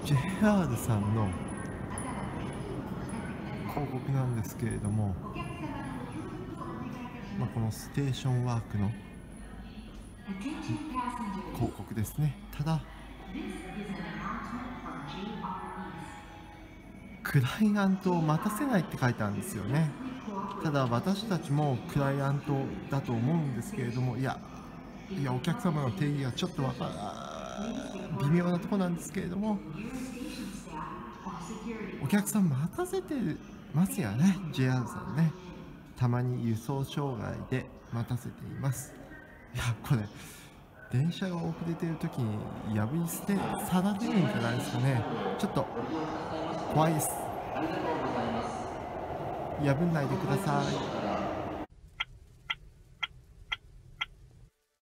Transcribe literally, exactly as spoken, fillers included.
ジェイアール さんの広告なんですけれども、まあ、このステーションワークの広告ですね。ただクライアントを待たせないって書いてあるんですよね。ただ私たちもクライアントだと思うんですけれども、いやいやお客様の定義がちょっとわか微妙なところなんですけれども、お客さん待たせてますよね。 ジェイアール さんね、たまに輸送障害で待たせています。いやこれ電車が遅れている時に破り捨てさられるんじゃないですかね。ちょっと怖いです。破んないでください。